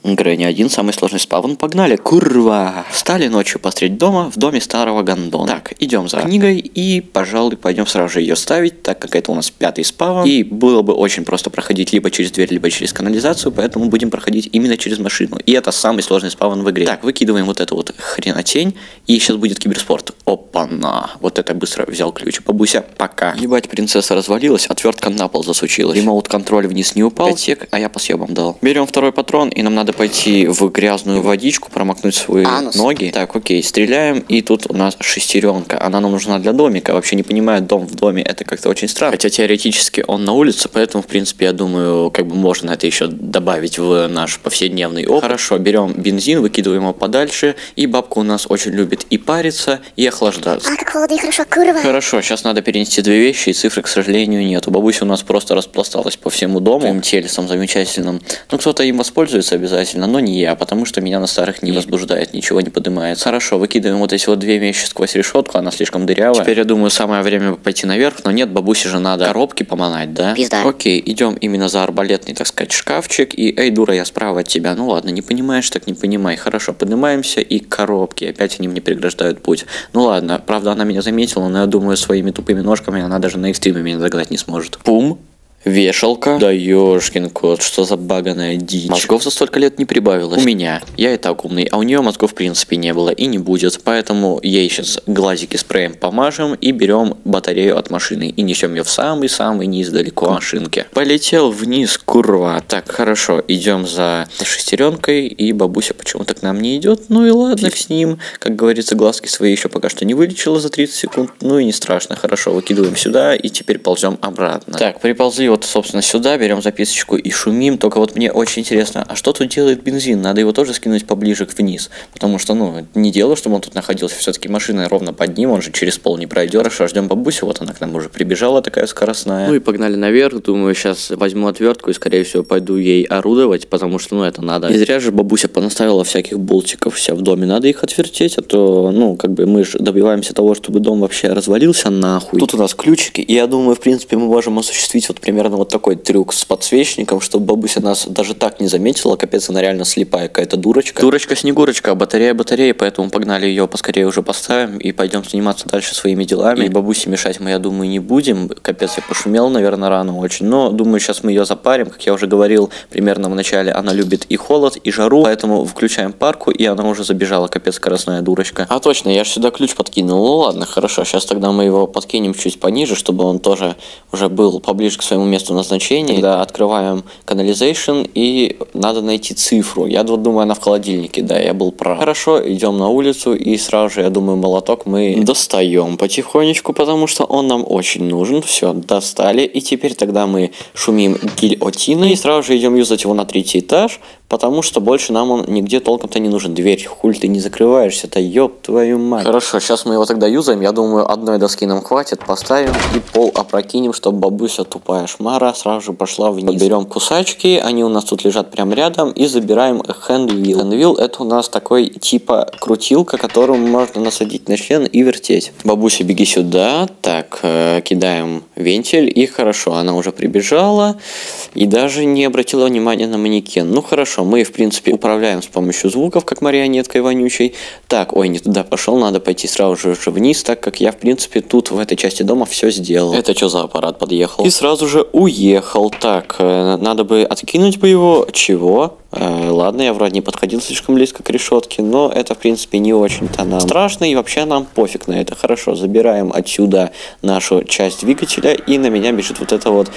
Грэнни 1, самый сложный спавн, погнали, курва! Встали ночью посреди дома, в доме старого гондона. Так, идем за книгой и, пожалуй, пойдем сразу же ее ставить, так как это у нас 5-й спавн. И было бы очень просто проходить либо через дверь, либо через канализацию, поэтому будем проходить именно через машину. И это самый сложный спавн в игре. Так, выкидываем вот эту вот хренотень, и сейчас будет киберспорт. Опа-на! Вот это быстро взял ключ. Бабуся, пока. Ебать, принцесса развалилась, отвертка на пол засучилась. Ремоут-контроль вниз не упал, отсек, а я по съебам дал. Берем второй патрон, и нам надо пойти в грязную водичку, промокнуть свои ноги. Так, окей, стреляем, и тут у нас шестеренка. Она нам нужна для домика. Вообще не понимаю, дом в доме, это как-то очень странно. Хотя теоретически он на улице, поэтому, в принципе, я думаю, как бы можно это еще добавить в наш повседневный опыт. Хорошо, берем бензин, выкидываем его подальше, и бабка у нас очень любит и париться, и охлаждаться. А, как холодно и хорошо, курва. Хорошо, сейчас надо перенести две вещи, и цифры, к сожалению, нету. Бабуся у нас просто распласталась по всему дому, своим телесом замечательным. Ну, кто-то им воспользуется обязательно, но не я, потому что меня на старых не возбуждает, ничего не поднимается. Хорошо, выкидываем вот эти вот две вещи сквозь решетку, она слишком дырявая. Теперь, я думаю, самое время пойти наверх, но нет, бабусе же надо коробки поманать, да? Пизда. Окей, идем именно за арбалетный, так сказать, шкафчик, и, эй, дура, я справа от тебя. Ну ладно, не понимаешь, так не понимай. Хорошо, поднимаемся, и коробки, опять они мне преграждают путь. Ну ладно, правда, она меня заметила, но я думаю, своими тупыми ножками она даже на экстриме меня догнать не сможет. Пум. Вешалка. Да ёшкин кот, что за баганая дичь. Мозгов за столько лет не прибавилось. У меня. Я и так умный, а у нее мозгов в принципе не было и не будет. Поэтому ей сейчас глазики спреем помажем и берем батарею от машины и несем ее в самый-самый низ далеко машинки. Полетел вниз, курва. Так, хорошо, идем за шестеренкой, и бабуся почему-то к нам не идет. Ну и ладно, с ним. Как говорится, глазки свои еще пока что не вылечила за 30 секунд. Ну и не страшно. Хорошо, выкидываем сюда и теперь ползем обратно. Так, приползли вот, собственно, сюда, берем записочку и шумим. Только вот мне очень интересно, а что тут делает бензин? Надо его тоже скинуть поближе вниз. Потому что, ну, не дело, чтобы он тут находился. Все-таки машина ровно под ним, он же через пол не пройдет. Хорошо, ждем бабусю, вот она к нам уже прибежала, такая скоростная. Ну и погнали наверх. Думаю, сейчас возьму отвертку и, скорее всего, пойду ей орудовать, потому что, ну, это надо. Не зря же бабуся понаставила всяких болтиков вся в доме. Надо их отвертеть, а то, ну, как бы мы же добиваемся того, чтобы дом вообще развалился нахуй. Тут у нас ключики, и я думаю, в принципе, мы можем осуществить вот примерно вот такой трюк с подсвечником, чтобы бабуся нас даже так не заметила. Капец, она реально слепая какая-то дурочка. Дурочка-снегурочка, а батарея, поэтому погнали ее поскорее уже поставим и пойдем заниматься дальше своими делами. И бабусе мешать мы, я думаю, не будем. Капец, я пошумел, наверное, рано очень, но думаю, сейчас мы ее запарим. Как я уже говорил примерно в начале, она любит и холод, и жару, поэтому включаем парку, и она уже забежала, капец, скоростная дурочка. А точно, я же сюда ключ подкинул. Ну ладно, хорошо, сейчас тогда мы его подкинем чуть пониже, чтобы он тоже уже был поближе к своему месту назначения. Тогда открываем Canalization, и надо найти цифру. Я вот думаю, она в холодильнике, да, я был прав. Хорошо, идем на улицу, и сразу же, я думаю, молоток мы достаем потихонечку, потому что он нам очень нужен. Все, достали, и теперь тогда мы шумим гильотиной, и сразу же идем юзать его на 3-й этаж, потому что больше нам он нигде толком-то не нужен. Дверь, хуль ты не закрываешься-то, ёб твою мать. Хорошо, сейчас мы его тогда юзаем, я думаю, одной доски нам хватит, поставим и пол опрокинем, чтобы бабуся тупая шмара сразу же пошла вниз. Берем кусачки, они у нас тут лежат прям рядом, и забираем handwheel. Handwheel — это у нас такой типа крутилка, которую можно насадить на член и вертеть. Бабуся, беги сюда. Так, кидаем вентиль, и хорошо, она уже прибежала и даже не обратила внимания на манекен. Ну хорошо, мы в принципе управляем с помощью звуков, как марионеткой вонючей. Так, ой, не туда пошел, надо пойти сразу же вниз, так как я в принципе тут в этой части дома все сделал. Это что за аппарат подъехал? И сразу же уехал. Так, надо бы откинуть бы его. Чего? Ладно, я вроде не подходил слишком близко к решетке, но это в принципе не очень-то нам страшно, и вообще нам пофиг на это. Хорошо, забираем отсюда нашу часть двигателя, и на меня бежит вот это вот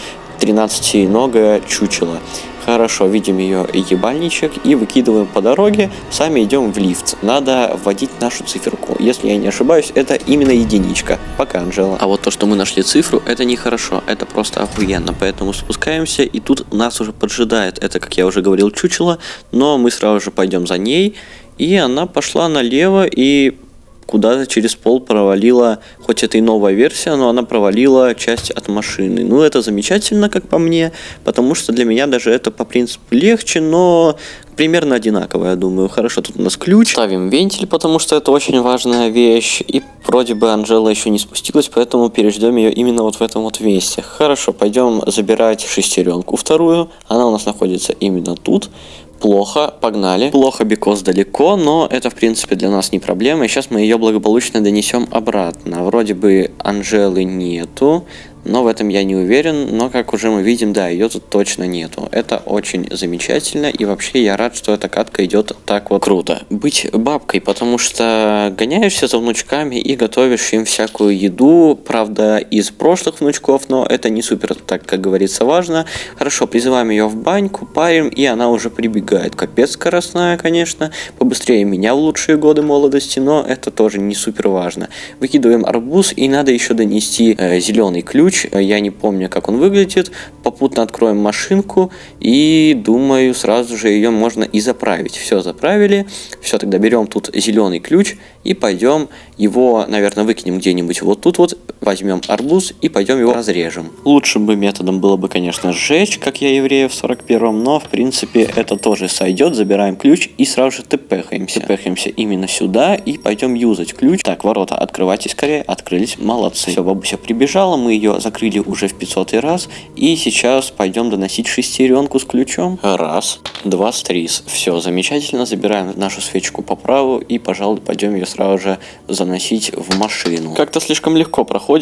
13-ногое чучело. Хорошо, видим ее ебальничек и выкидываем по дороге, сами идем в лифт. Надо вводить нашу циферку. Если я не ошибаюсь, это именно единичка. Пока, Анжела. А вот то, что мы нашли цифру, это нехорошо, это просто охуенно. Поэтому спускаемся, и тут нас уже поджидает. Это, как я уже говорил, чучело, но мы сразу же пойдем за ней. И она пошла налево и куда-то через пол провалила, хоть это и новая версия, но она провалила часть от машины. Ну, это замечательно, как по мне, потому что для меня даже это по принципу легче, но примерно одинаково, я думаю. Хорошо, тут у нас ключ. Ставим вентиль, потому что это очень важная вещь. И вроде бы Анжела еще не спустилась, поэтому переждем ее именно вот в этом вот месте. Хорошо, пойдем забирать шестеренку вторую. Она у нас находится именно тут. Плохо, погнали. Плохо, бикос далеко, но это в принципе для нас не проблема. И сейчас мы ее благополучно донесем обратно. Вроде бы Анжелы нету, но в этом я не уверен. Но как уже мы видим, да, ее тут точно нету. Это очень замечательно. И вообще я рад, что эта катка идет так вот круто. Быть бабкой, потому что гоняешься за внучками и готовишь им всякую еду. Правда, из прошлых внучков, но это не супер, так как говорится, важно. Хорошо, призываем ее в баньку, парим, и она уже прибегает. Капец скоростная, конечно. Побыстрее меня в лучшие годы молодости, но это тоже не супер важно. Выкидываем арбуз, и надо еще донести зеленый ключ. Я не помню, как он выглядит. Попутно откроем машинку и думаю, сразу же ее можно и заправить. Все, заправили. Все, тогда берем тут зеленый ключ и пойдем его, наверное, выкинем где-нибудь вот тут вот. Возьмем арбуз и пойдем его разрежем. Лучшим бы методом было бы, конечно, сжечь, как я евреев в 41-м, но в принципе это тоже сойдет. Забираем ключ и сразу же тпхаемся. Тпхаемся именно сюда и пойдем юзать ключ. Так, ворота открывайте скорее. Открылись, молодцы. Все, бабуся прибежала, мы ее закрыли уже в 500-й раз. И сейчас пойдем доносить шестеренку с ключом. Раз, два, три. Все, замечательно. Забираем нашу свечку по праву и, пожалуй, пойдем ее сразу же заносить в машину. Как-то слишком легко проходится.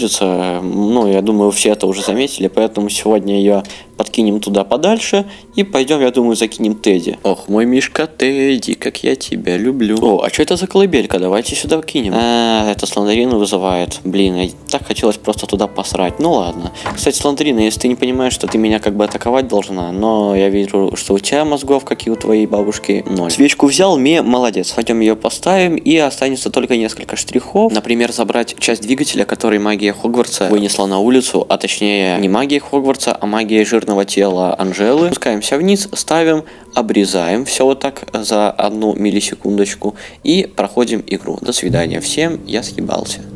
Ну, я думаю, все это уже заметили, поэтому сегодня ее подкинем туда подальше и пойдем, я думаю, закинем Тедди. Ох, мой мишка Тедди, как я тебя люблю. О, а что это за колыбелька? Давайте сюда кинем. Это Сландрина вызывает. Блин, я так хотелось просто туда посрать. Ну ладно. Кстати, Сландрина, если ты не понимаешь, что ты меня как бы атаковать должна, но я вижу, что у тебя мозгов, как и у твоей бабушки, 0. Свечку взял, молодец. Пойдем ее поставим, и останется только несколько штрихов. Например, забрать часть двигателя, который магия Хогвартса вынесла на улицу, а точнее не магия Хогвартса, а магия жирного тела Анжелы. Спускаемся вниз, ставим, обрезаем все вот так за 1 миллисекундочку и проходим игру. До свидания всем, я съебался.